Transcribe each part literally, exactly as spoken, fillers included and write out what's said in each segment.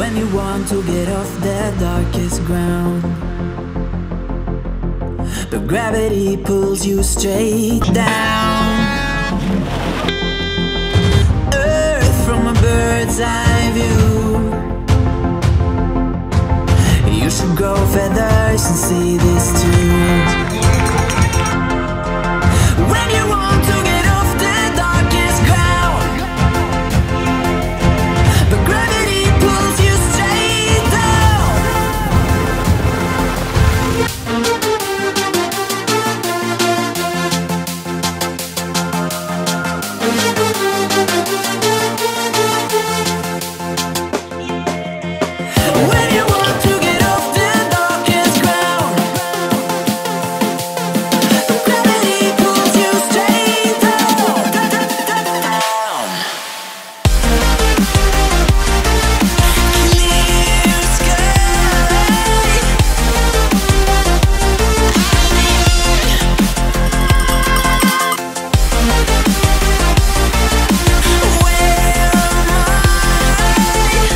When you want to get off the darkest ground, but gravity pulls you straight down. Earth from a bird's eye view. You should grow feathers and see this too. When you want to get off the darkest ground, but gravity pulls you straight down. When you want to get off the darkest ground, but gravity pulls you straight down, down. Clear sky. Where am I?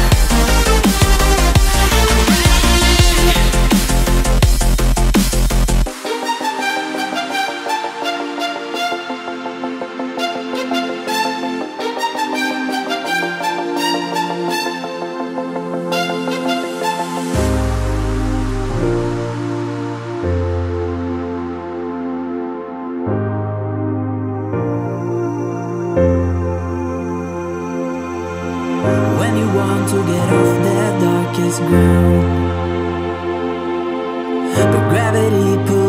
When you want to get off the darkest ground, but gravity pulls